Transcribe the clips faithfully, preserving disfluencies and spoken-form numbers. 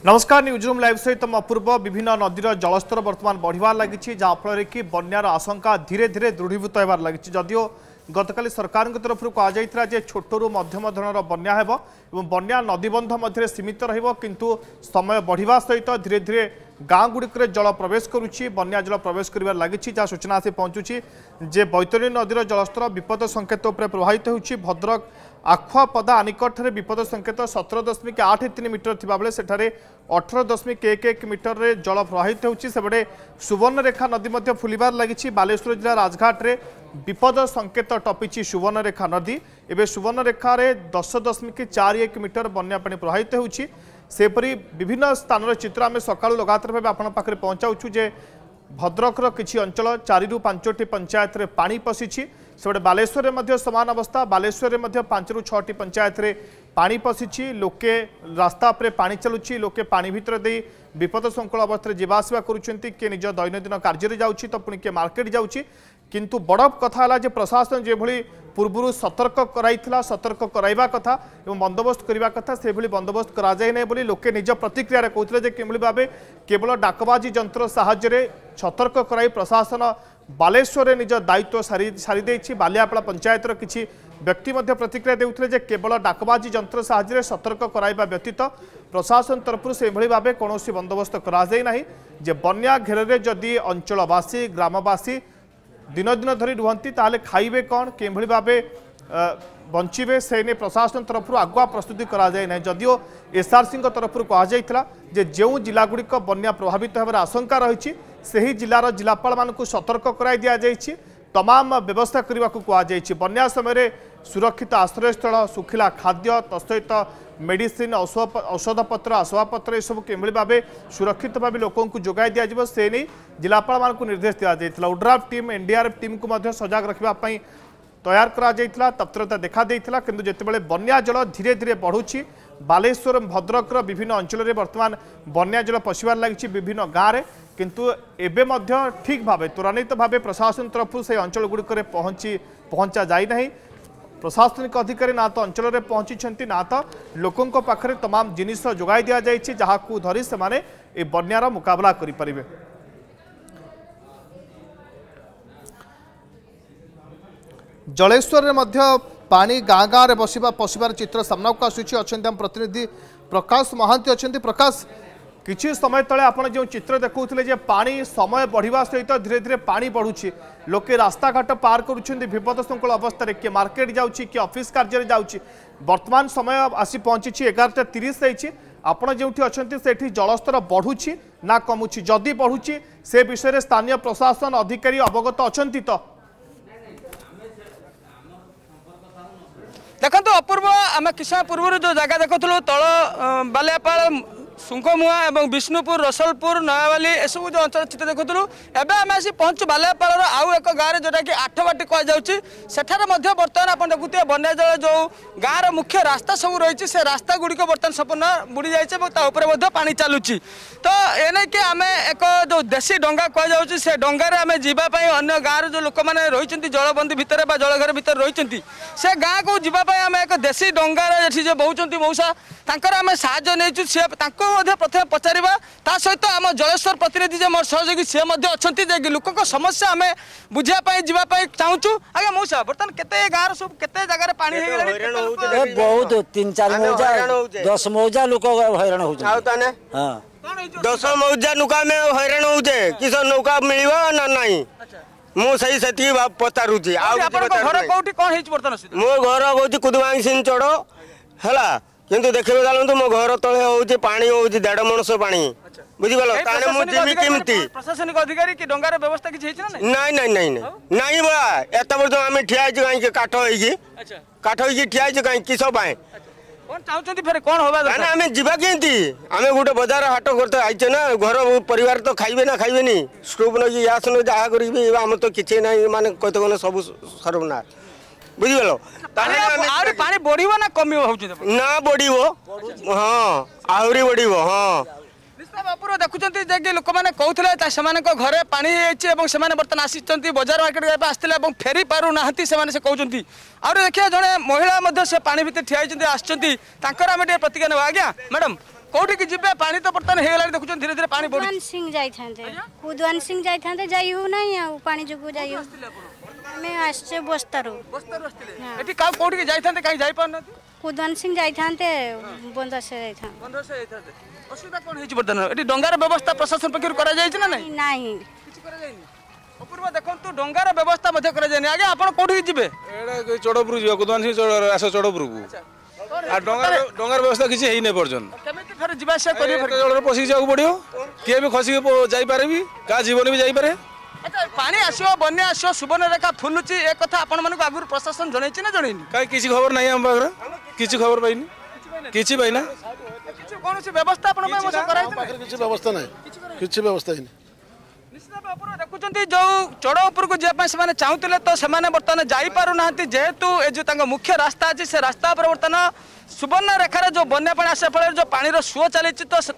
नमस्कार news room live सहित अपूर्व विभिन्न नदीर जलस्तर बर्तमान बढ़िबार लगी जहाँफल कि बन्यार आशंका धीरे धीरे दृढ़ीभूत होबार लगी जदियो गतकाली सरकार तरफ कहुला छोटू मध्यम धरण बन्या हेब और बन्या नदीबंध मध्य सीमित रु समय बढ़िया सहित धीरे धीरे गाँ गुड़िक जल प्रवेश करुच्ची बन्या जल प्रवेश कर लगी जहाँ सूचना आसी पहुँचुची जे बैतरणी नदीर जलस्तर विपद संकेत उपर प्रभावित होउची। भद्रक आखुआपदा आनिकट विपद संकेत सतर दशमिक आठ तीन मीटर थिबा बेले सेठारे अठर दशमिक एक एक मीटर रे जल प्रवाहित होउची। सेबडे सुवर्णरेखा नदी मध्य फुलिबार लगी बालेश्वर जिला राजघाट रे विपद संकेत टपिची सुवर्णरेखा नदी एवं सुवर्णरेखा रे दस दशमिक चार एक मीटर बन्या पानी प्रवाहित होउची। सेपरी विभिन्न स्थान चित्र आम सका लगातार भाव आपण पाखे पहुंचाऊँ जे भद्रकर किछि अंचल चारि रु पांचटी पंचायत रे पानी पशिछि। सेबडे बालेश्वर में समान अवस्था बालेश्वर में पांच रु छटी पंचायत रे पानी पशिछि। लोके रास्ता पर पानी चलुछि लोके पानी भितर दे विपद संकुल अवस्था जावासवा करुछंती किए निज दैनंदिन कार्य जाउछि तो पुणी किए मार्केट जाउछि। किंतु बड़ कथा है प्रशासन जो भली पूर्व सतर्क कराइथिला सतर्क कराइबा कथा एवं बंदोबस्त करने कथा से भली बंदोबस्त करा जाय नै बोली लोके निज प्रतिक्रिया कहते जे किभली भाबे केवल डाकबाजी जंत्र साहाय्य सतर्क कराई प्रशासन बालेश्वर निज दायित्व सारी सारी देछि। बालियापाड़ा पंचायत किछि व्यक्ति मध्य प्रतिक्रिया देउथिले जे केवल डाकबाजी जंत्र साहाय्य सतर्क कराइबा व्यतीत प्रशासन तरफ से भली भाबे कोनोसी बंदोबस्त करा जाय नाही। जे बन्या घेरे जदि अंचलवासी ग्रामवासी दिन दिन धरी रुहंती ताले खाइबे कौन के भाव बंचे से ने प्रशासन तरफ आगुआ प्रस्तुति करा जाए ना। जदियो एसआरसी तरफ कहुला जे जो जिलागुड़िक बन्या प्रभावित होकर आशंका रही से जिलार जिलापाल मानक सतर्क कराई दि जाइए तमाम व्यवस्था करने को कहुई। बन्या समय सुरक्षित आश्रयस्थल सुखिला खाद्य तत्सहित मेडिसिन औषधपत्र आसवाबपत्र सब कि भाव सुरक्षित भाव लोक जोगाई दिज्व से नहीं जिलापाल मानक निर्देश दि जाता। ओड्राफ टीम एनडीआरएफ टीम को मध्य सजग रखापी तैयार करा तत्परता देखा देता किंतु जितेबाला बन्या जल धीरे धीरे बढ़ुची बालेश्वर भद्रक विभिन्न अंचल में बर्तमान बन्या जल पशिबार लगी विभिन्न गाँव में किंतु एबे मध्य ठीक भाव त्वरान्वित भाव प्रशासन तरफ से अंचल गुड़िक पहुँची पहुँचा जाए ना। प्रशासनिक अधिकारी ना तो अंचल में पहुंची ना तो लोकों पाखरे तमाम जिनिस जोगाई दि जाइए जहाँ को धरी से माने ए बन्यार मुकाबला करें। जलेश्वर में पानी गाँ गाँव में बसवा पशिबार चित्र सामना को आसूची। अच्छा प्रतिनिधि प्रकाश महांती अच्छा प्रकाश किछि समय तले आपण जो चित्र देखुले जे पानी समय बढ़िया सहित धीरे धीरे पानी बढ़ुछि लोके रास्ता घाट पार करुछन्ति विपद संकुल अवस्था किए मार्केट जाउछि कि ऑफिस कार्य जाउछि। वर्तमान समय आसी पहुंची एगारटा तीस आपण जो अच्छा से जलस्तर बढ़ुछि ना कमुछि जदि बढ़ुछि से विषय स्थानीय प्रशासन अधिकारी अवगत अछंति तो देखो अपूर्व आम किसान पूर्व जो जगह देखुलू तल बालियापाड़ सुंखमुआ और विष्णुपुर रसलपुर नयावाली एसबू जो अंचल चित्र देखुलू एवं आम आसी पहुँचु बालियापाड़ आउ एक गाँव जोटा कि आठबाटी कहुच्छे सेठार बर्तमान आप देखुए बन्या जल जो गाँव मुख्य रास्ता सब रही से रास्ता गुड़िक बर्तमान संपूर्ण बुड़ी जाए पानी चलुची। तो एने कि आम एक जो देशी डंगा कहुच्छे से डंगार आम जावाई अन्य गाँव जो लोक मैंने रही जलबंदी भितर जलघर भितर रही से गाँव को जावाई आम एक देशी डंगार जो बहुंट मौसा तांकर आम साहाय्य नहीं सी प्रथम पचारा ता सहित आम जलेश्वर प्रतिनिधि जो मोर सहयोगी सी अच्छा लोक समस्या आम बुझापी जावाई चाहूँ। आगे मौसा बर्तमान केते गाँव सब केते जगह पानी बहुत तीन चार मौजा दस मौजा लोक हैरान हो दस मौजा नौका में हैरान होचे किस नौका मिल ना नहीं मुझे से पचारुची मो घर हूँ कुदुमांग सिंह चढ़ है किंतु देखिए चलते मो घर तले हूँ पानी हूँ देढ़ मनस पानी बुझीगल प्रशासनिक अधिकारी की डंगार व्यवस्था किसी नहीं नहीं नहीं नहीं बा एत बर्ष आम ठिया कहीं काठ हो काठ हो ठिया कहीं किस कौन होगा आम जीवा केमती आम गोटे बजार हाट करते आईचे ना घर परिवार तो खाइबे ना खाइबे नी स्टोव नई गैस न जहाँ करें आम तो किसी ना माने कहते गले सब सर्वना बुझीगल पानी बढ़िबो ना कमिबो ना बढ़िबो हाँ आहरी बढ़िबो हाँ बापुर देखुंत लोक मैंने कहते से घरे पानी से बर्तमान आसी बजार मार्केट आसते फेरी पार ना से कहते आउ देखिए जड़े महिला से पानी भितर ठिया आम प्रतिक्रिया ना आज्ञा मैडम कोठी की जिबे पानी तो बर्तन हे गला देखुछन धीरे धीरे पानी बढ़ी कुदवान सिंह जाई थांते कुदवान सिंह जाई थांते जाई हो नहीं आ पानी जुगु जाई हो मैं आसे बस्तारो बस्तर रस्तिले एठी का कोठी की जाई थांते काई जाई पान कुदवान सिंह जाई थांते बंद से जाई थां बंद से जाई थांते असुविधा कोन हेछि बर्तन एठी डंगार व्यवस्था प्रशासन पक्षरु करा जाई ना नहीं नहीं किछ करा जाईनी अपूर्व देखंतु डंगार व्यवस्था मध्ये करा जाईनी आगे आपण कोठी की जिबे एडा चोड़पुर जियो कुदवान सिंह चोड़ आस चोड़पुर को आ डंगार डंगार व्यवस्था किछि हेइ नै पर्जन केमिति फेर जिबासिया करियो फेर जलर पसी जाऊ पड़ियो के भी खसी जाई पारे भी का जीवन भी जाई पारे अच्छा पानी आसियो बन्या आसियो सुबर्ण रेखा फुलुची एक कथा आपण मानको आगुर प्रशासन जणैछि ना जणैनी काई किछि खबर नै हम बागर किछि खबर पाइनी किछि पाइना किछि कोनोसी व्यवस्था आपण में मस कराइ किछि व्यवस्था नै किछि व्यवस्था नै निश्चित भाव ऊपर देखुचंती जो चढ़ ऊपर को जे से चाहूले तो से बर्तमान जापर ना जेहेतु ए जो तांको मुख्य रास्ता अच्छी से रास्ता पर बर्तमान सुवर्ण रेखार जो बन्या पानी आसा फल जो पानी सुओ चली तो से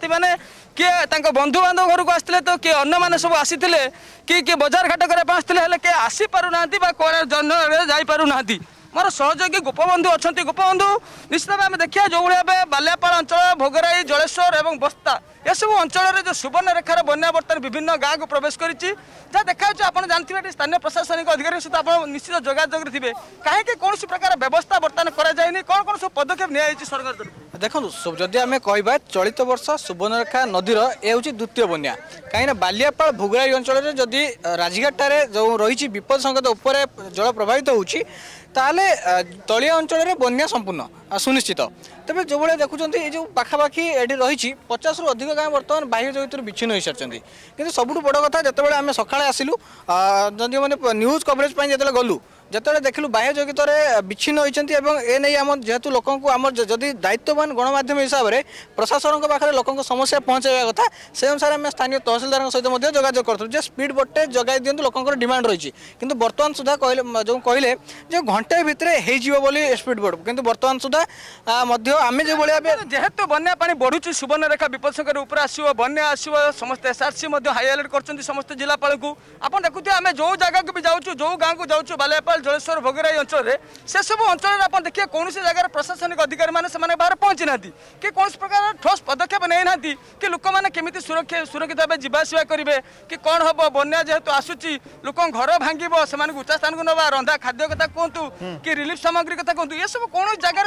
किए बंधु बांधव घर को आसते तो किए अन्न मैंने सब आसी कि किए बजार घाट करने आसते किए आसीपार ना जन जापार ना मोर सहयोगी गोपबंधु अच्छा गोपबंधु निश्चित भाव में देखिए जो भाई बाल्यापाल अंचल भोगराई जलेश्वर और बस्ता ये सब अंचल जो सुवर्ण रेखार बन्या बर्तमान विभिन्न गाँव को प्रवेश कर देखा आप जानते स्थानीय प्रशासनिक अधिकारी सहित आप निश्चित जोगाजोग थे कहीं कौन प्रकार व्यवस्था बर्तमान कराए कौन कौन सब पदक्षेप नि सरकार तरफ देखो जदि आम कह चलित वर्ष सुवर्णरेखा नदीर ए हूँ द्वितीय बन्या कहीं बालियापाल भोगराई अंचल जदि राजघाटार जो रही विपद संकेत उपर जल प्रभावित होची ताले तलिया अंचल बन्या संपूर्ण सुनिश्चित तेज जो भाई देखुं जो पाखापाखि ये रही पचास रु अधिक गाँव बर्तमान बाह्य जगत विच्छिन्न हो सारी कि सबुठ बड़ कथा जो आम सका आसलु जदि मैंने न्यूज कवरेज जो गलु जिते देखलु बाह्य जगत विच्छिन्न होती एने आम जेहेतु लोक आम जदि दायित्ववान गणमाध्यम हिसाब से प्रशासन पाखे लोक समस्या पहुँचाइवा कथा से अनुसार आम स्थानीय तहसिलदार सहित जोगाजोग करूँ स्पीड बोटे जगाई दिंतु लोक डिमांड रही कि बर्तमान सुधा कहले जो कहले जो घंटे भितर हो स्पीड बोट कि बर्तमान सुधा आम जो भाई जेहेतु बन्या पानी बढ़ुची सुवर्ण रेखा विपद संकेत ऊपर आसो बन्या आसो समस्त एसआरसी हाई अलर्ट कर समस्त जिलापाल को आप देखुए आम जो जगह को भी जाऊँ जो गाँव को जाऊँ बाल्यापाल जलेश्वर भोगराई अंचल से सब अंचल आप देखिए कौन सी जगह प्रशासनिक अधिकारी मैंने बाहर पहुंची ना कि कौन प्रकार ठोस पदक्षेप नहीं ना कि लोक मैंने केमी सुरक्षा सुरक्षित भाव जावासवा करेंगे कि कौन हम बन्या जेहेतु आसूची लोक घर भांग से उच्चा स्थान को नवा रंधा खाद्य कथा कहतु कि रिलीफ सामग्री कथा कहतु ये सब कौन जगह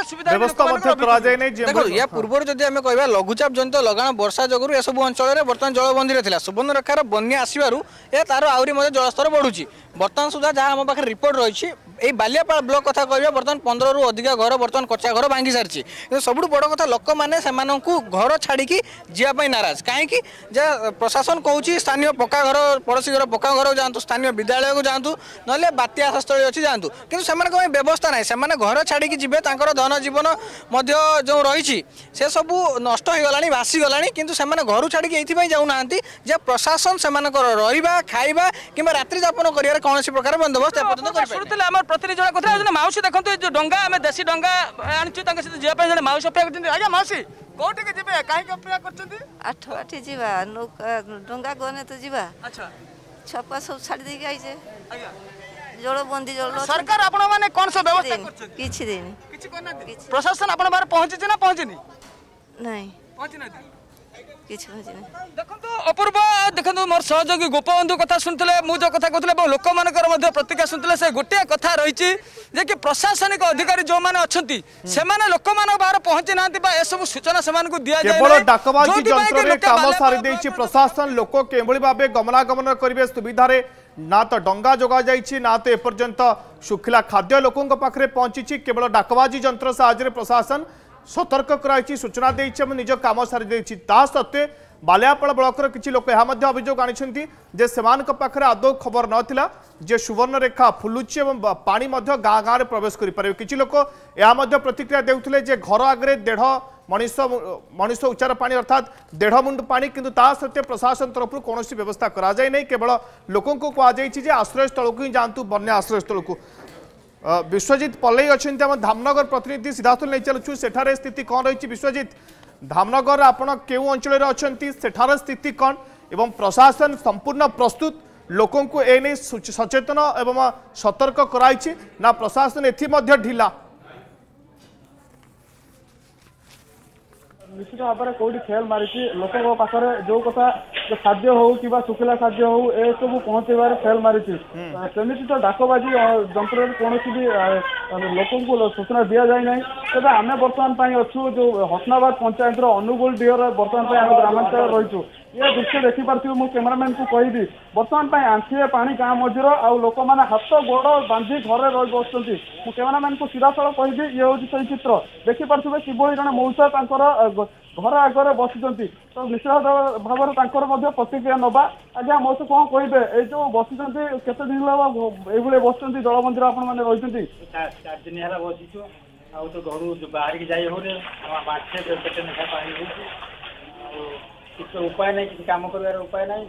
सुविधा या पूर्व जदि आम कह लघुचाप जनित लगाण वर्षा जगह ए सब अंचल बर्तमान जलबंदी था सुवर्ण रेखार बन्या आसवर ए तार आहरी जलस्तर बढ़ुची बर्तमान सुधा जहाँ आम पाखे रिपोर्ट रही ये बालियापाल ब्लॉक कथा कह बर्तमान पंद्रह रु अधिक घर बर्तमान कच्चा घर भांगी सारी सब बड़ कथा लोक मैंने घर छाड़ी जावाई नाराज कहीं प्रशासन कहूँ स्थानीय पक्का घर पड़ोशी घर पक्का घर जातु स्थानीय विद्यालय को जातु ना बात्या आश्रयस्थल अच्छी जातु कि व्यवस्था ना से घर छाड़ी जी धन जीवन जो रही से सब नष्ट हो गला भासीगला कि घर छाड़ी ये जाऊना प्रशासन से रहा खाଇବା कि रात्रि जापन कर कौन प्रकार बंदोबस्त प्रतिनिधि जन कथा मौसी देखो जो डंगा आम देशी डंगा आनी जावाई मौसी अपेक्षा कर आज्ञा मौसी कौटी के जीवे कहीं अपेक्षा कर आठ आठी जीवा डंगा गने तो जीवा अच्छा छपा सब छाड़ दे आइजे जलबंदी जल सरकार आपण माने कौन सब व्यवस्था करछन किछि दिन किछि करना प्रशासन आपण बारे पहुंची ना पहुंचनी नहीं पहुंची ना देखो अपूर्व देखो मोर सहयोगी गोपबंधु कथा शुणुले मुझे कथा कहते लोक मान प्रतिक्रिया शुणुले से गोटे कथा रही कि प्रशासनिक अधिकारी जो मैंने अच्छा से लोक बाहर पहुंची ना सब सूचना से केवल डाकबाजी जंत्र काम सारी प्रशासन लोक के भाव गमनागमन करेंगे सुविधा ना तो डंगा जोगा जाइए ना तो एपर्यंत शुखिला खाद्य लोकों पाखे पहुंची केवल डाकबाजी जंत्र साहाय्य प्रशासन सतर्क कराई सूचना देछि निज काम सारी देछि ता सत्वे बालियापाल ब्लॉकर किछि लोक यह अभियोग आनी जे सेमानक पाखरे आदौ खबर नथिला जे सुवर्ण रेखा फुलुची एवं पानी गाँ गाँव प्रवेश करें किछि लोक यह प्रतिक्रिया देउथिले जे घर आगे देढ़ मनीष मनीष उच्चार पानी अर्थात देढ़ मुंड पानी किंतु ता सत्वे प्रशासन तरफ कौन व्यवस्था करा जाय नहीं केवल लोकों को कहुई आश्रय स्थल को ही जातु बन्या आश्रय स्थल को विश्वजित पल्लई अच्छा आम धामनगर प्रतिनिधि सीधासल नहीं चलुँ सेठारे स्थिति कौन रही विश्वजित धामनगर आपण केउ अंचल अच्छा सेठार स्थिति कौन एवं प्रशासन संपूर्ण प्रस्तुत लोकों को एने सचेतन एवं सतर्क कराई ना प्रशासन एथि ढिला निश्चित भाव में कौटी फेल मारी लोकों पाखे जो कथा खाद्य हो कि सुखिला खाद्य हो ए सब पहुंचार फेल मारी सेमती तो डाकबाजी जंत्र कौन भी लोक सूचना दि जाए ना तेज आम बर्तमान अच्छु जो हसनाबाद पंचायत अनुगुल डीहर बर्तमान आम ग्रामांचल रहीचु ये दृश्य देखिपे मु कैमेरामैन को कहबी बर्तमान आंठिए पानी गाँ मझीर आ लोक मैंने हाथ गोड़ बांधि घरे रही बस कैमेरामैन को सीधा सड़क कहबी ये हूँ से चित्र देखिपे किभली जन मौसा घर आगे बसी तो निश्चित भाव में प्रतिक्रिया नवा आज्ञा मौसा कौन कहे ये जो बसी केते दिन ये बस जल मंदिर आप रही चार दिन है बसीचु आ तो घर बाहर की जाए हो किसी उपाय नहीं किसी काम कर उपाय नहीं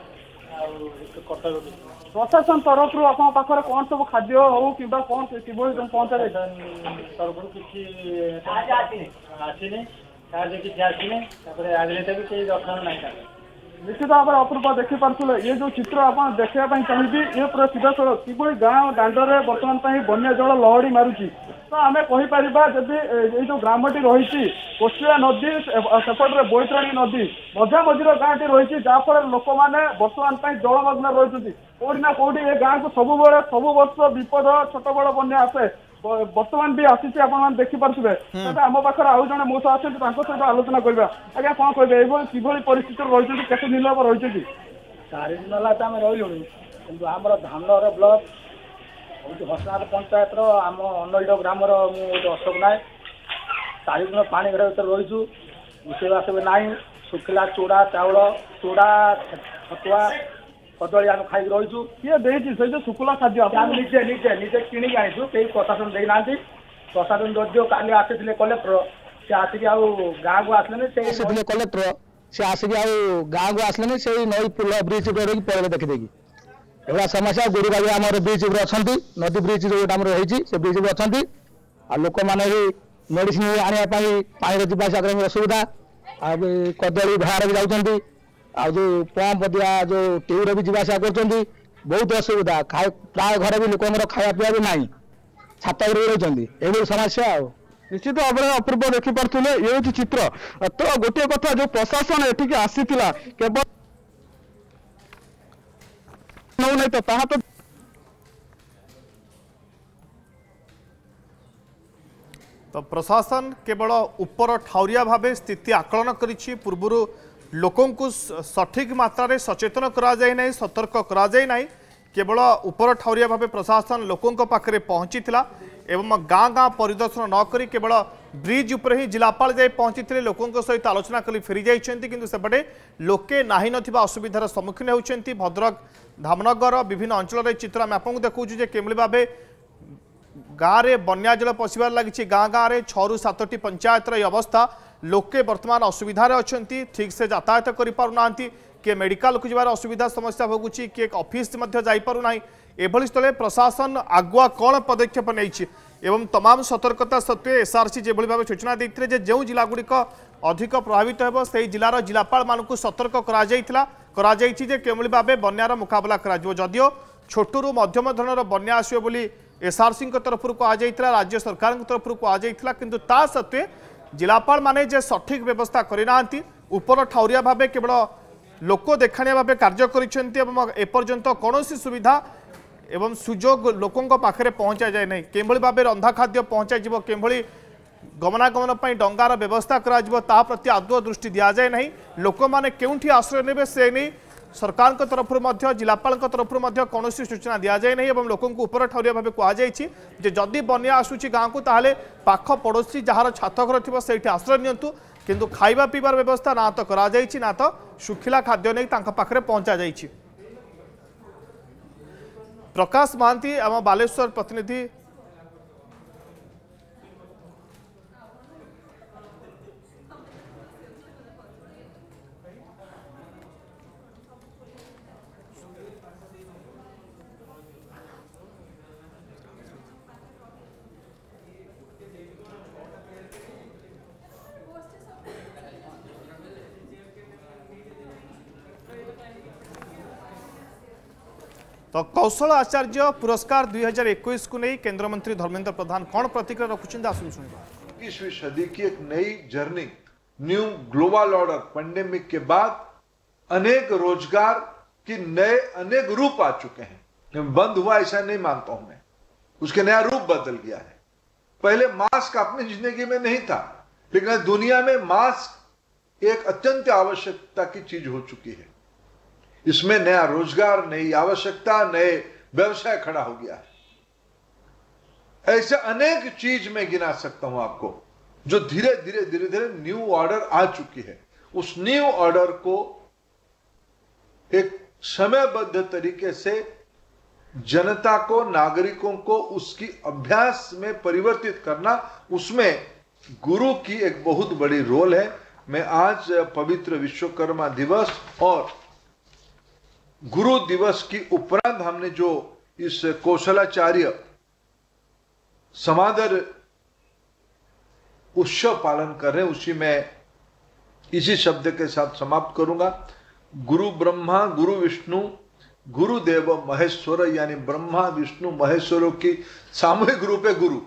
प्रशासन तरफ पाखे कौन सब खाद्य हो कि कौन किभली पहुंचा तरफ किसी आसनी साहय किसी आसनी आगे भी कई दर्शन नहीं निश्चित भाव में अपूर्व देखिपे ये जो चित्र आप देखा चाहिए ये पूरा सीधा सड़क किभली गाँ दाण्डे बर्तमान बन्या जल लहड़ी मारुची तो आम कहीपर जब ये जो ग्रामटी रही कोशिया नदी सेपटे बैतरणी नदी मझा मझीर गाँव टी रही जहाँफल लोक मैंने बर्तमान जलमग्न रही कौटी ना कौटी ये गाँव को सब सब वर्ष विपद छोट बड़ बन्या आसे बर्तमान भी आसी देखिपे आम पाखे आउ जन मौसा आस सहित आलोचना करवा आज्ञा कौन कहे कि परिस्थिति रही केते दिन हम रही चार दिन है रही कि आम धामनगर ब्लक हूँ हसनाथ पंचायत आम अनईड ग्राम मुझे अशोक नायक चार दिन पानी घर भर रही रोषेबास भी ना शुखिला चूड़ा चाउल चूड़ा छतुआ कदली आम खाई रही किए देखिए जो शुक्ला खाद्य निजे निजे निजे किणिक आनीचु कई प्रशासन देना प्रशासन जो काली आसी कलेक्टर सी आसिक गाँव को आसले कलेक्टर सी आसिक गाँव को आसले से नई पुल ब्रिज पड़े देखीदेगी एवं समस्या गुरुबाजी आम ब्रिज अच्छा नदी ब्रिज जो रही से ब्रिज अच्छा लोक मैंने भी मेडिसिन आने पानी जावास असुविधा कदली भाड़ भी जाऊँगी आ जो पंप दिया जो ट्यूब भी जावास कर बहुत असुविधा प्राय घर भी लोक खाया पीवा भी ना छात रही ये समस्या आ निश्चित भाव में अपूर्व देखिपे ये हूँ चित्र तो गोटे कथा जो प्रशासन एठिक आसी केवल नहीं तो ताहा तो तो प्रशासन केवल ऊपर ठाउरिया भाव स्थिति आकलन करिछि पूर्वरु लोकों को सठिक मात्रा रे सचेतन करा जाय नै सतर्क करा जाय नै केवल ऊपर ठाउरिया भाव प्रशासन लोकों पाखे पहुंची एवं गाँ गाँ परिदर्शन न करी केवल ब्रिज उपर ही जिलापाल जाए पहुंची लोकों सहित आलोचना करी फेरी जाइछन्ति किंतु सेपटे लोके नाही नथिबा असुविधार सम्मुखीन होउछन्ति भद्रक धामनगर विभिन्न अंचल चित्र आम आपको देखु जे केमली भाव गाँव में बन्या जल पशिबार लगी गाँ गाँव में छू सातटी पंचायत अवस्था लोके वर्तमान असुविधार अच्छी ठीक से यातायात करें किए मेडिकल को जबार असुविधा समस्या भोगुची किए ऑफिस जापना एभली स्थले प्रशासन आगुआ कौन पदक्षेप नहीं एवं तमाम सतर्कता सत्वे एसआरसी जो भाव सूचना देते जे जो जिलागुड़िक अधिक प्रभावित हो से जिलार जिलापाल मानू सतर्क केमली भाव बन्यार मुकाबला कदियो छोटू मध्यम धरण बन्या आसो बोली एसआरसी तरफ कहुला राज्य सरकार तरफ कहुला किंतु ता सत्वे जिलापाल माने जे सठिक व्यवस्था करना ऊपर ठाउरिया भाव केवल लोक देखाणिया भाव कार्य करपर्यंत कौन सुविधा एवं सुजोग लोकों पाखे पहुंचा जाए नहीं केभली भाव रंधा खाद्य पहुंचा केभली गमनागमन पर डंगार व्यवस्था करा प्रति आदौ दृष्टि दि जाए नहीं लोक मैंने केउठी आश्रय ने से नहीं सरकार तरफ जिलापाल तरफ कौन सूचना दि जाए नहीं और लोकों ऊपर ठाउरिया भाव कहुई जदि बन्या आसूची गाँव को ताहले पाख पड़ोशी जार छातघर थी से आश्रय नियंतु किंतु खाइबा पीबार व्यवस्था ना तो करा जाइछि ना तो सुखिला खाद्य नहीं तांका पाखरे पहुंचा जाइछि। प्रकाश महांती आम बालेश्वर प्रतिनिधि तो कौशल आचार्य पुरस्कार दुई हजार इक्कीस को नहीं केंद्र मंत्री धर्मेंद्र प्रधान कौन प्रतिक्रिया रखुच्च आसुन शुणा इक्कीसवीं सदी की एक नई journey new global order pandemic के बाद अनेक रोजगार की नए अनेक रूप आ चुके हैं। बंद हुआ ऐसा नहीं मानता हूं मैं, उसके नया रूप बदल गया है। पहले मास्क अपनी जिंदगी में नहीं था, लेकिन दुनिया में मास्क एक अत्यंत आवश्यकता की चीज हो चुकी है। इसमें नया रोजगार, नई आवश्यकता, नए व्यवसाय खड़ा हो गया है। ऐसे अनेक चीज मैं गिना सकता हूं आपको, जो धीरे धीरे धीरे धीरे न्यू ऑर्डर आ चुकी है। उस न्यू ऑर्डर को एक समयबद्ध तरीके से जनता को, नागरिकों को उसकी अभ्यास में परिवर्तित करना, उसमें गुरु की एक बहुत बड़ी रोल है। मैं आज पवित्र विश्वकर्मा दिवस और गुरु दिवस की उपरांत हमने जो इस कौशलाचार्य समादर उत्सव पालन कर रहे हैं, उसी में इसी शब्द के साथ समाप्त करूंगा। गुरु ब्रह्मा, गुरु विष्णु, गुरुदेव महेश्वर, यानी ब्रह्मा विष्णु महेश्वरों की सामूहिक रूप है गुरु।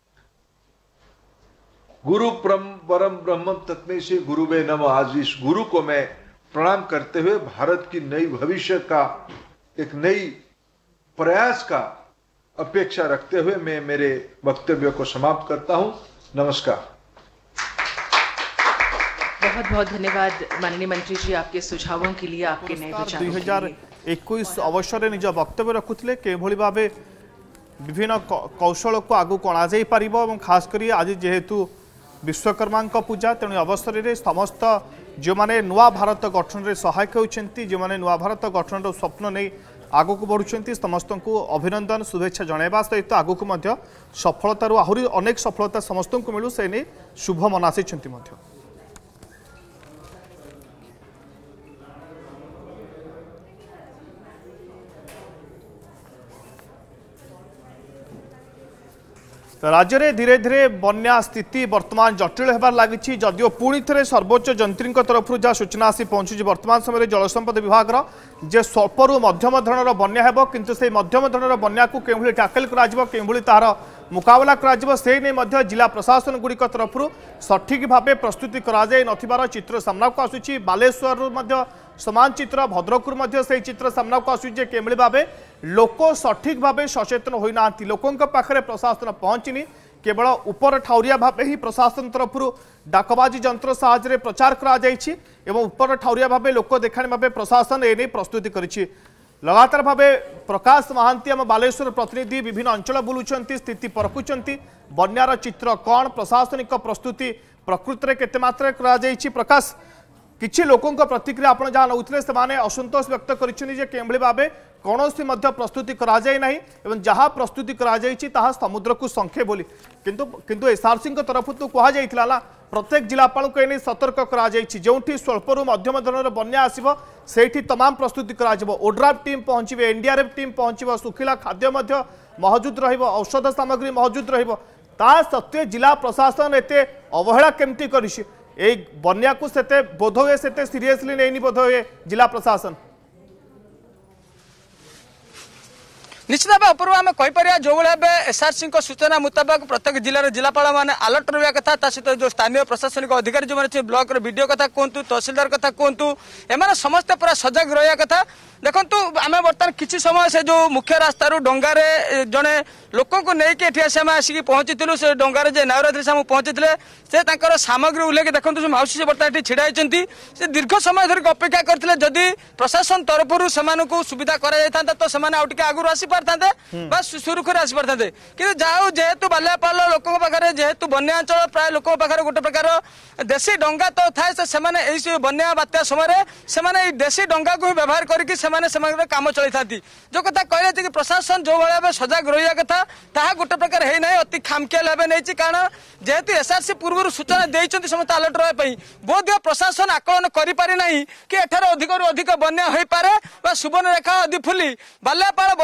गुरु परम ब्रह्म तस्मै श्री गुरुवे नमः। आज इस गुरु को मैं प्रणाम करते हुए भारत की नई भविष्य का एक नई प्रयास का अपेक्षा रखते हुए मैं मेरे वक्तव्य को समाप्त करता हूं। नमस्कार। बहुत बहुत धन्यवाद माननीय मंत्री जी, आपके सुझावों के लिए, आपके नए विचारों दुई हजार इक्कीस अवसर निज वक्तव्य रखुले के भाव विभिन्न कौशल को आगू अणाई पार, खास कर आज जेहेतु विश्वकर्मा पूजा, तेणु अवसर में समस्त जो मैंने नुआ भारत गठन में सहायक होती, जो मैंने नुआ भारत गठन स्वप्न नहीं आगू को बढ़ुंट, समस्त को अभिनंदन शुभेच्छा जनवा सहित आगू को सफलतार आहरी अनेक सफलता समस्त को मिलू से नहीं शुभ मनासी। राज्य में धीरे धीरे बन्या स्थिति वर्तमान जटिल होबार लगी, जदियो पुणी थे सर्वोच्च जंत्री तरफ जहाँ सूचना आसी पहुंची वर्तमान समय जल संपद विभाग जे स्वल्परू मध्यम धरणर बन्या हेब, किंतु से मध्यम धरणर बन्या को केउभली टैकल करा तार मुकाबला करा से नहीं जिला प्रशासन गुड़िक तरफ सठिक भाव प्रस्तुति कर चित्र सामना को आसूची। बालेश्वर समान चित्र, भद्रकू से चित्र सामना को आसूचे केभली भाव लोक सठिक भाव सचेतन होना, लोकों पाखे प्रशासन पहुंचनी, केवल उपर ठाउरिया भाव ही प्रशासन तरफ डाकबाजी जंत्र साहाय्य प्रचार कर उपर ठाउरिया भाव लोक देखा भाव प्रशासन एने प्रस्तुति करिछि। लगातार भाव प्रकाश महांती आम बालेश्वर प्रतिनिधि विभिन्न अंचल बुलुंट, स्थिति परखुंट, बन्यार चित्र कौन, प्रशासनिक प्रस्तुति प्रकृत में केते मात्रा कर प्रकाश किछि लोकों प्रतिक्रिया आप जहाँ नौते से असंतोष व्यक्त कर भाव कौन प्रस्तुति कराई जहाँ प्रस्तुति करा समुद्र को संखे बोली, किंतु किंतु एसआरसी तरफ तो कहुला ना प्रत्येक जिलापाल को एने सतर्क करा जो स्वल्परू मध्यम धरणर बन्या आसो से तमाम प्रस्तुति करा। ओड्राफ टीम पहुंचे, एनडीआरएफ टीम पहुंच, सुखिला खाद्य मौजूद रौषध सामग्री मौजूद रत्वे जिला प्रशासन एत अवहेला केमती कर बन्या को सेते बोध हुए सेते सीरियसली नहीं बोध हुए जिला प्रशासन। निश्चित भाव अपूर्व आम कहीपर जो भाई एसआरसी सूचना मुताबक प्रत्येक जिलार जिलापाल मैंने अलर्ट रहा कथा सहित जो स्थानीय प्रशासनिक अधिकारी जो मैंने ब्लॉक वीडियो कथा कहतु, तहसिलदार कथा कहतु, एम समस्ते पूरा सजग रहा कथा। देखु आम बर्तमान किसी समय से जो मुख्य रास्तार डंगारे जड़े लोक नहीं आम आसिक पहुंची से डंगार जे नावरात्रि से पहुंची से सामग्री उल्लेख देखो जो मौसी से बर्तमान ये छिड़ा से दीर्घ समय धरिक अपेक्षा करते जदि प्रशासन तरफ से सुविधा कराई तो से आगुरी आसी पारता सुरुखुरी आसी पारता कि जहाँ जेहेतु बालियापाल लोकों पाखे जेहेतु बन्या अंचल प्राय लोक पाखे गोटे प्रकार देशी डंगा तो थाए से बन्या बात्या समय से देशी डंगा को ही व्यवहार करके काम चलाई था। जो कथा कहले कि प्रशासन जो भाव सजग रहा कथा ताहा गोटे प्रकार है ना अति खामखियाल भाव नहीं, कारण जेहेतु एसआरसी पूर्व सूचना देते समस्त अलर्ट रहा बोध प्रशासन आकलन करना कि एठार अधिक अधिक बन्या हो पारे सुवर्णरेखा अधि फुली बालियापाल बस्ता भोग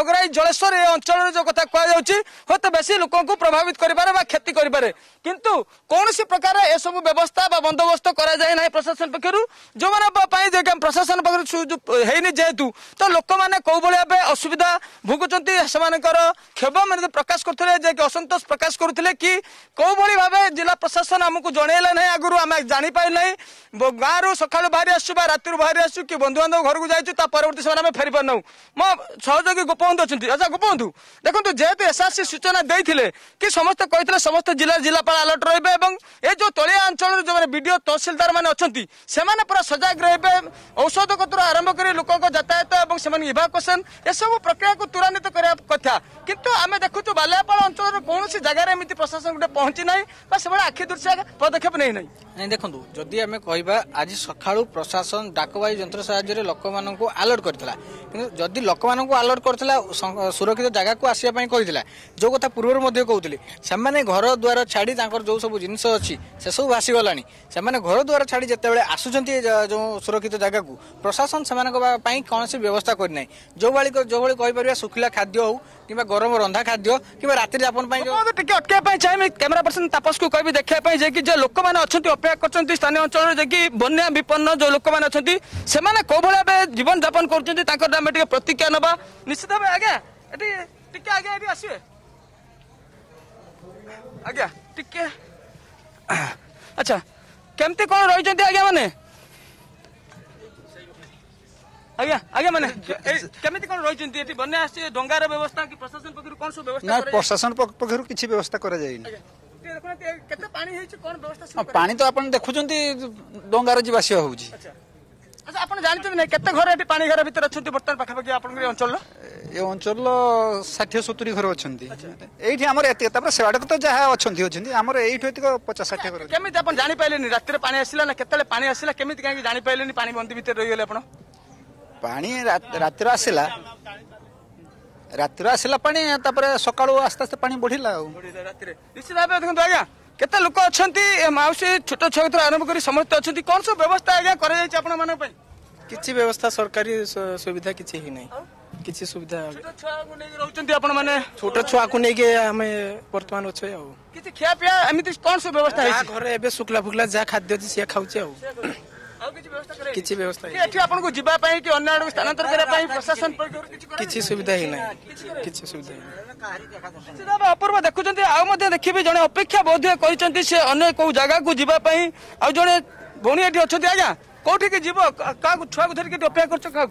डगराई जलेश्वर ए अंचल जो कथा कहुच्छी हूँ तो बेसी लोक प्रभावित करे क्षति करे किंतु कौन सी प्रकार ए सब व्यवस्था बंदोबस्त कराए प्रशासन पक्षर जो मैंने प्रशासन पक्षर जेहेतु तो लोक मैंने कौ भाई असुविधा भोगुंट से क्षोभ मैंने प्रकाश करते असंतोष प्रकाश करते कि कौ भाव जिला प्रशासन आमको जनइला ना आगुरी आम जापार ना गाँव रू सका बाहरी आसू राति बाहरी आसू कि बंधु बांधव घर को जाइए परवर्ती समय फेरी पार नौ मो सहयोगी गोपबंधु अच्छा अच्छा गोपबंधु देखो जेहेतु एसआरसी सूचना देते कि समस्त कहते समस्त जिला जिलापाल अलर्ट रे जो तलिया अंचल जो बीडीओ तहसिलदार मैंने अच्छा से पूरा सजग रे औषध कतर आरंभ कर लोक यातायात और इभाकुएसन ए सब प्रक्रिया को त्वरान्वित करने कथा किंतु आम देखु बालियापाल अंचल कौन जगार एमती प्रशासन गोटे पहुंची ना से आखि दृश्य पदक्षेप नहीं नहीं देखो जदि आम कह आज सका प्रशासन डाकबाई यंत्र साहाय्य लोक मानक अलर्ट करता जदि लोक मानक अलर्ट करता सुरक्षित जगह को आसवाई कहला जो कथा पूर्व कहते से घर द्वार छाड़ी जो सब जिन अच्छी से सब भासीगला से घर द्वार छाड़ी जिते आसुँच जो सुरक्षित जगह को प्रशासन से कौन सी व्यवस्था करना जो भाई जो भाई कहीपर सुखिला खाद्य हो कि गरम रंधा खाद्य कि रात्रि यापन अटक चाहिए कैमेरा पर्सन तापस को कह देखा कि जो लोक मैंने अच्छा अपेक्षा कर स्थानीय अंचल कि बन्या विपन्न जो लोक मैंने अच्छा से कौ भाई जीवन यापन कर प्रतिक्रिया नवा निश्चित भाव आज्ञा टे आगे ये आसवे आज्ञा टे अच्छा केमती कौन रही आज्ञा मैंने आज्ञा आज्ञा मैंने केमती कौन रही बन्या आसी डंगार व्यवस्था कि प्रशासन पक्ष कौन सब व्यवस्था प्रशासन पक्ष किसी व्यवस्था करा पानी तो आप देखुं डंगार जी आसिया हो अच्छा आप जानते ना केते घर एटी पानी घर भीतर अच्छा बर्तमान पाखापाखि आप अंचल ये अंचल षाठी सतुरी घर अच्छा ये आम सेवाड़ तो जहाँ अच्छा आम ये पचास षाठी घर केमी आप जापारे राति पानी आसला ना केतले पानी आसला केमी कहीं जापारे पानी बंदी भितर रहीगले आप पानी राति आसला राति आसला पानी सका आस्ते आस्ते पानी बढ़ला निश्चित भाव देखो आज्ञा केते लोक अच्छा मौसी छोट छुआ आरंभ कर समस्त अच्छा कौन सब व्यवस्था आज्ञा कर किसी व्यवस्था सरकारी सुविधा किसी ही नहीं किसी सुविधा छोट छुआ को लेके आम बर्तमान अच्छे किसी खिया पिया एमती कौन सब व्यवस्था है घर एवं शुक्ला फुकला जहाँ खाद्य अच्छे सी खाऊे किसी व्यवस्था कि अन्य स्थानांतर करने प्रशासन किसी सुविधा ही नहीं किसी सुविधा ही नहीं अपूर्व देखुं आउ देखिए जड़े अपेक्षा बोध कर अन्य कौ जगह को जावाई आ जड़े भौणी ये अच्छा आज्ञा कौटी की जीव क्या छुआ को धरिक अपेक्षा कर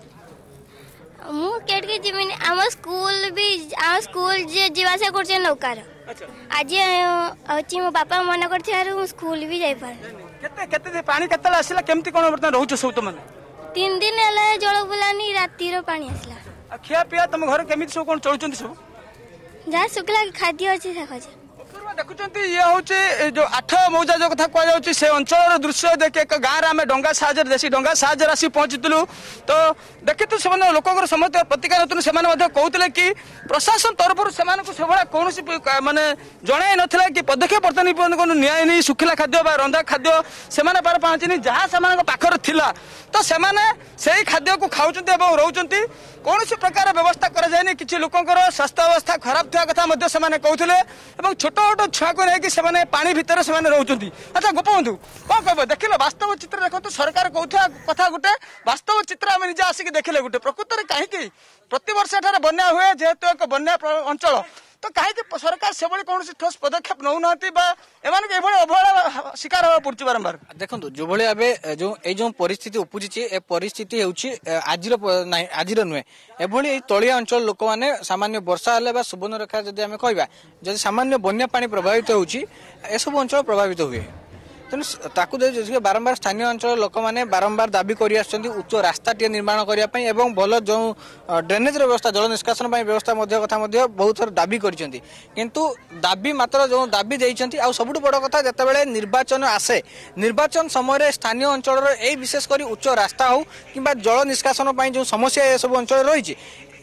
मुझे जीवन आम स्कूल भी आम स्कूल जीवासा कर नौकार आज अच्छी मो बापा मना कर स्कूल भी जापार केते केते पानी केते आसला केमती कोन बर्तन रहउछ सब त मन तीन दिन हला जळ बुलानी राती रो पानी आसला खिया पिया तुम घर केमिति सब कोन चलुचंती सब जा सुकला खाद्य अछि देखा देखुं ये हूँ जो आठ मौजा जो कथा कहुच्छी से अंचल दृश्य देखे एक गाँव में डंगा साहय देसी डंगा साहय आसी पहुंचीलु तो देखी तो से लोक समस्त प्रतिक्रिया नतुन से कहते कि प्रशासन तरफ से कौन मानने जन ना कि पदक्षेप बर्तमान नियानी सुखिला खाद्य रंधा खाद्य से पार पहुँचनी जहाँ से पाखर थिला तो से खाद्य को खाऊँ रोच कौन प्रकार व्यवस्था कराए किसी लोकंर स्वास्थ्य अवस्था खराब था कथा कहते छोट छोट छुआ को लेकिन पानी भितर से रोचंती अच्छा गोपबंधु कौन कह देख वास्तव चित्र देखो सरकार कहता कथा गोटे वास्तव चित्र आम निजे आसिक देखले गोटे प्रकृत में कहीं प्रति वर्ष बन्या हुए जेहेतु एक बन्या अंचल तो कहीं सरकार से कौन ठोस पदक्षेप नौना अवहेला शिकार होगा पड़े बारंबार देखो जो भाई भाव जो ये परिस्थिति उपजी ए परिस्थिति आज आज नुहे एभली तलिया अंचल लोक मैंने सामान्य वर्षा हेल्ला सुवर्णरेखा जदि आम कह जब सामान्य बन्या पानी प्रभावित होसबू अंचल प्रभावित हुए तेणु बारंबार स्थानीय अंचल लोक मैंने बारंबार दाबी कर उच्च रास्ताटे निर्माण करने भल जो ड्रेनेज व्यवस्था जल निष्कासन व्यवस्था कथा बहुत थर दाबी किंतु दाबी मात्र जो दाबी देती आ सबुठ बड़ कथा जिते निर्वाचन आसे निर्वाचन समय स्थानीय अंचल विशेषकर उच्च रास्ता हो कि जल निष्कासन जो समस्या सब अंचल रही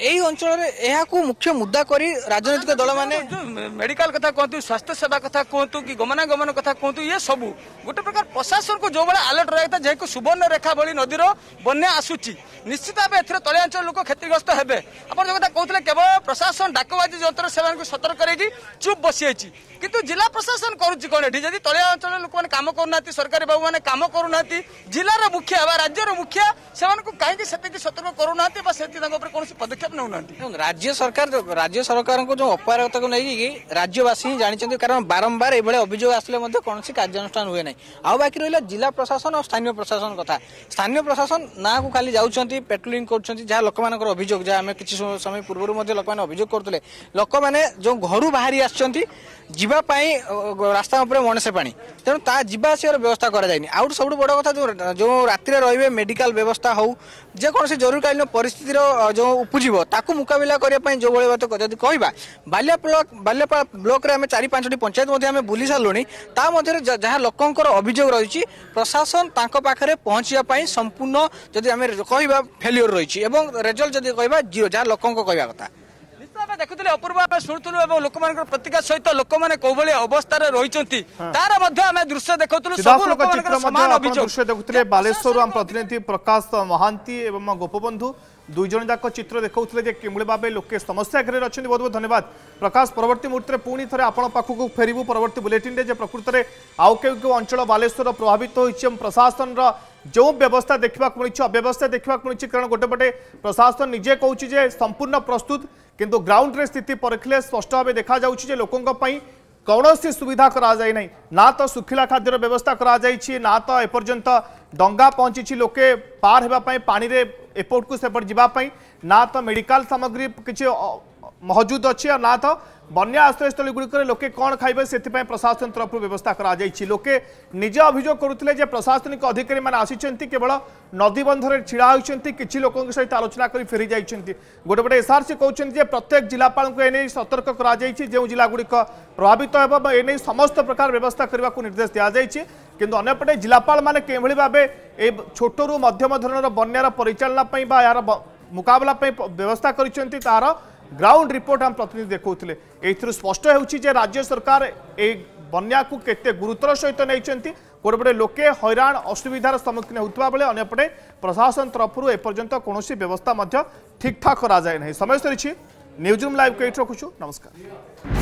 এই অঞ্চলের এহাকু মুখ্য মুদ্দা করি রাজনৈতিক দল মানে মেডিকাল কথা कहतु स्वास्थ्य सेवा कथा कहतु कि गमनागमन कथा कहतु ये सबू गोटे प्रकार प्रशासन को जो भाई अलर्ट रहा था जेको सुवर्ण रेखा भली नदीर बन्या आसूची निश्चित भाव ए तले अंचल लोक क्षतिग्रस्त हेबे अपन जो कथा कहते केवल प्रशासन डाकबाजी यंत्र से सतर्क करके चुप बसी जाइए किंतु जिला प्रशासन करुच्ची कौन ये जब तलिया अंचल लोक मैंने काम करूना सरकारी बाबू मैंने काम करूना जिलार मुखिया राज्यर मुखिया से कहीं सतर्क करूना कौन पदक्षेप नौना राज्य सरकार राज्य सरकार को जो अपारगता को लेकिन राज्यवासी ही जानते कारण बारंबार ये अभियोग आसले कौन कार्यानुष्ठान हुए ना आ बाकी रहा जिला प्रशासन और स्थानीय प्रशासन कथा स्थानीय प्रशासन ना को खाली जाऊँच पेट्रोलिंग कर लोक मान अभियोग जहाँ आम किसी समय पूर्व लोक मैंने अभियोग करते लोक मैंने जो घर बाहरी आसछंती जीवापाई रास्ता उपर मणसे पानी तेणु ता जीवा आसार व्यवस्था कराई आउ सब बड़ कथा जो जो राति रे मेडिकल व्यवस्था हो जेकोसी जरूरीकालीन परिस्थितिर जो उपजीव ताकू मुकाबिला करने जो भाई बात जब कहवा बालिया ब्लॉक बालियापाल ब्लॉक रे आम चार पांचटी पंचायत आम बुली सारूँ ता जहाँ लोकंर अभियोग रही प्रशासन तांको पाखरे पहुँचापी संपूर्ण जदि आम कहवा फेल्योर रही रेजल्ट जदि कहवा जीरो जहाँ लोकों कहवा कथा देखुले अपूर्व शुणुलु लोक प्रतिक्रिया सहित लोक मैंने कौन अवस्था रही तार दृश्य देखुले दृश्य देखुले बालेश्वर आम प्रतिनिधि प्रकाश महांती एवं गोपबंधु दुई जन जाक चित्र देखते किभली भाव लोके समस्या घेर अच्छे बहुत बहुत धन्यवाद प्रकाश परवर्ती मुहूर्ते पुणी थे आपण पाखक फेरबू परवर्ती बुलेटिन रे प्रकृत में आउ के अंचल बालेश्वर प्रभावित होती प्रशासन जो व्यवस्था देखा मिली अव्यवस्था देखा मिली कारण गोटेपटे प्रशासन निजे कहूँ संपूर्ण प्रस्तुत किंतु ग्राउंड रे स्थिति परखिले स्पष्ट भाव देखा जाउछि लोकों कौन सी सुविधा करा जाय नहीं ना तो सुखिला खाद्यर व्यवस्था करा जाइछि ना तो एपर्यंत डंगा पहुंची लोके पार हेबापई पानी रे एपोर्ट को सेपट जीवापई ना तो मेडिकल सामग्री किछि मौजूद अच्छी ना तो बन्या आश्रयस्थल गुड़िक लोके कौन खाइबे से प्रशासन तरफ व्यवस्था करा जाइछि लोके निजे अभियोग करुथिले जे प्रशासनिक अधिकारी माने आसिचंती केवल नदी बंधरे छिड़ा होइचंती किछि लोकों सहित आलोचना करी फेरी जाइछंती गोटे गोटे एसआरसी कहउचंती जे प्रत्येक जिलापाल को एने सतर्क करा जाइछि जे जिला गुड़िक प्रभावित हेबा एने समस्त प्रकार व्यवस्था करबा को निर्देश दिया जाइछि किंतु अन्यपटे जिलापाल माने केभली भाबे ए छोटरू मध्यम धरणर बन्यार परिचालना पई बा यार मुकाबला पई व्यवस्था करिसंती तार ग्राउंड रिपोर्ट हम प्रतिनिधि देखौथिले एथिरु स्पष्ट हेउछि जे राज्य सरकार ए बन्या को केते गुरुतर सहित नैचंती गोटेपटे लोके हैरान असुविधार सम्मुखीन होउतबा बेले अन्यपटे प्रशासन तरफरु एपर्यंत कोनोसी व्यवस्था मध्य ठीक ठाक करा जाय नै समय सरिछि न्यूज रूम लाइव के रखुछु नमस्कार।